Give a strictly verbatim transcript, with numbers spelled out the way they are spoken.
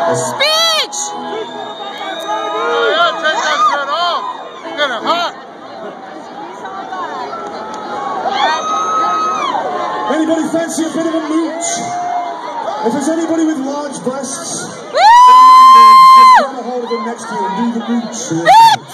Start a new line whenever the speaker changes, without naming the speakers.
Speech!
Oh, yeah, take that shit off. It's getting hot.
Anybody fancy a bit of a mooch? If there's anybody with large breasts,
Woo!
just grab a hold of them next to you and do the mooch.